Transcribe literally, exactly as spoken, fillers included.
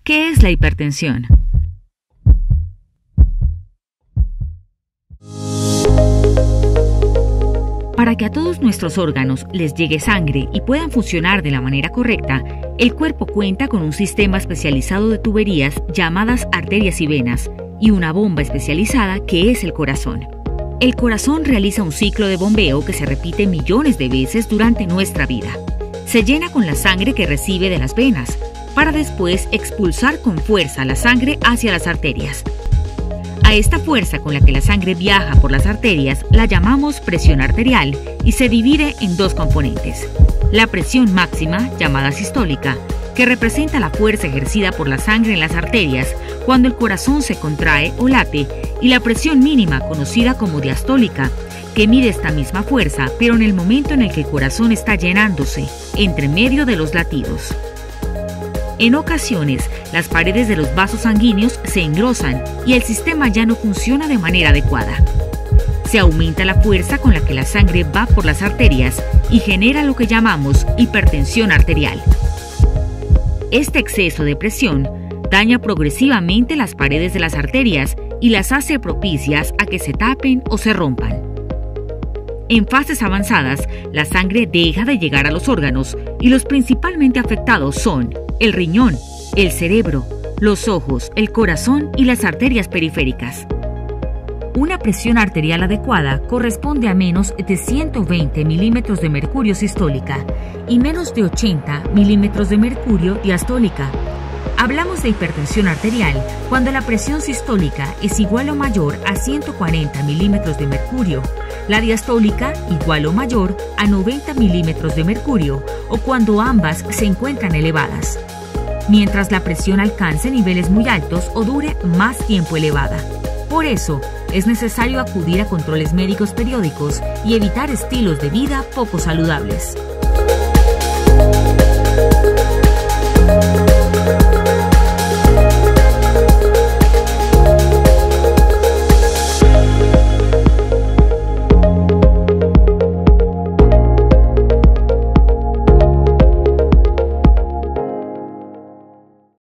¿Qué es la hipertensión? Para que a todos nuestros órganos les llegue sangre y puedan funcionar de la manera correcta, el cuerpo cuenta con un sistema especializado de tuberías llamadas arterias y venas y una bomba especializada que es el corazón. El corazón realiza un ciclo de bombeo que se repite millones de veces durante nuestra vida. Se llena con la sangre que recibe de las venas, para después expulsar con fuerza la sangre hacia las arterias. A esta fuerza con la que la sangre viaja por las arterias la llamamos presión arterial y se divide en dos componentes. La presión máxima, llamada sistólica, que representa la fuerza ejercida por la sangre en las arterias cuando el corazón se contrae o late, y la presión mínima, conocida como diastólica, que mide esta misma fuerza, pero en el momento en el que el corazón está llenándose, entre medio de los latidos. En ocasiones, las paredes de los vasos sanguíneos se engrosan y el sistema ya no funciona de manera adecuada. Se aumenta la fuerza con la que la sangre va por las arterias y genera lo que llamamos hipertensión arterial. Este exceso de presión daña progresivamente las paredes de las arterias y las hace propicias a que se tapen o se rompan. En fases avanzadas, la sangre deja de llegar a los órganos y los principalmente afectados son el riñón, el cerebro, los ojos, el corazón y las arterias periféricas. Una presión arterial adecuada corresponde a menos de ciento veinte milímetros de mercurio sistólica y menos de ochenta milímetros de mercurio diastólica. Hablamos de hipertensión arterial cuando la presión sistólica es igual o mayor a ciento cuarenta milímetros de mercurio, la diastólica igual o mayor a noventa milímetros de mercurio o cuando ambas se encuentran elevadas, mientras la presión alcance niveles muy altos o dure más tiempo elevada. Por eso, es necesario acudir a controles médicos periódicos y evitar estilos de vida poco saludables.